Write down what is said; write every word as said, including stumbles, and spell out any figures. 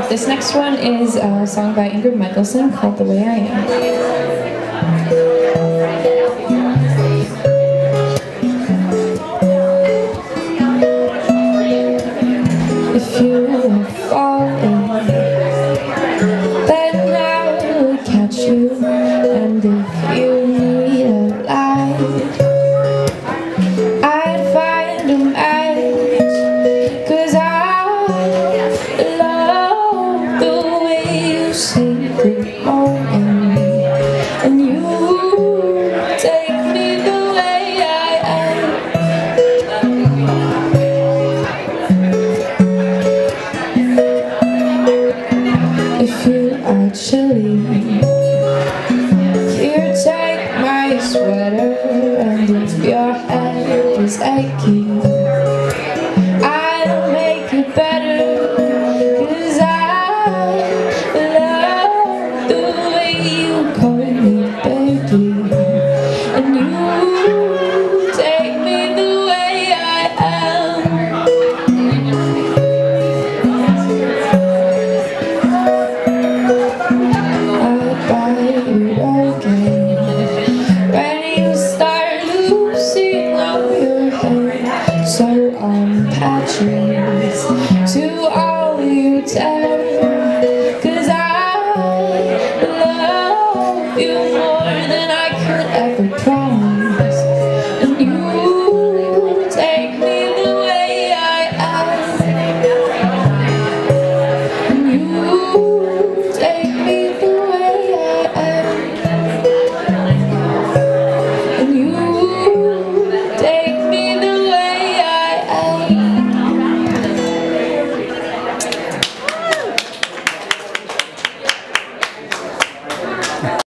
this next one is a song by Ingrid Michaelson called The Way I Am. If you were falling, then I would catch you. And if you need a light, I'd find a match. 'Cause I love the way you say good morning, and you take me the way I am. If you are chilly, here, take my sweater. And if your head is achy, I'll make it better. 'Cause I love the way you call me baby, and you take me the way I am. I'll buy you again when you start losing all your hair. So unpatch it to all you tear. 'Cause I love you more than I could ever promise, and you take me the way I am. And you take me the way I am. And you take me the way I am.